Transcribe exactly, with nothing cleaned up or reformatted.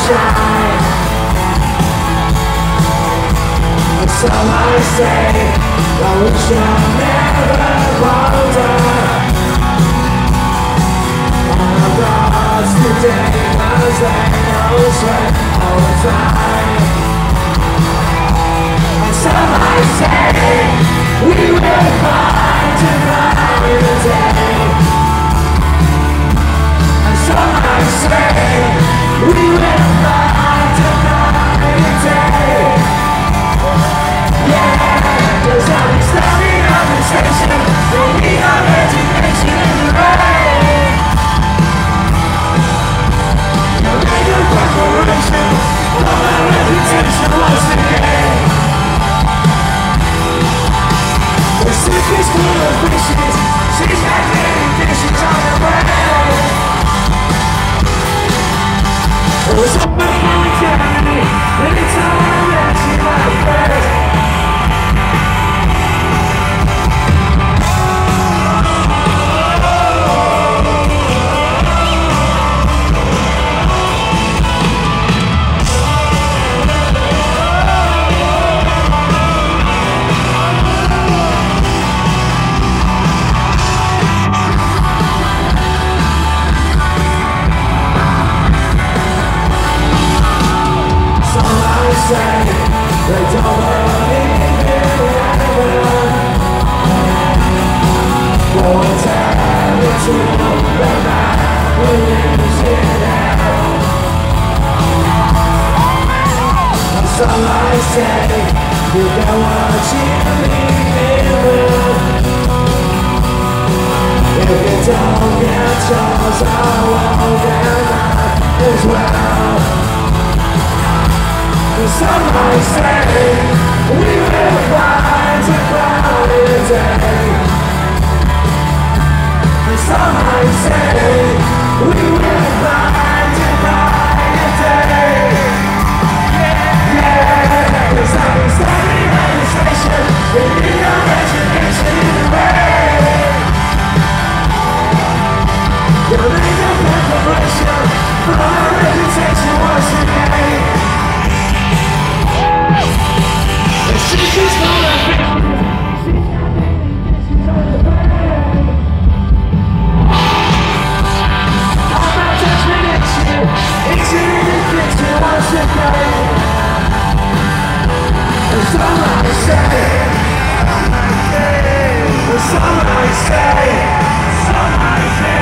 shine. Some I say, I wish I never wonder. I'm lost today, as I know sweat all the time. And some I say, we will find to find a day. And some I say, we will find to find a day. There's always standing on the station. We need our education in the rain. No need of preparation. All our reputation was the game. The sickest full of wishes. She's got many dishes on her brain. It was open for eternity. Anytime that she might face. They don't believe in heaven. For eternity, the man who lives in hell. And some might say, you know what you believe in. If you don't get yours, I won't get mine as well. Some might say, we will find a brighter day. And some might say, we will find a brighter day. Yeah, cause I've been standing at the station, we need a reservation in the rain. You'll need a preparation for our reputation once again. She's just not a Some I say, some I say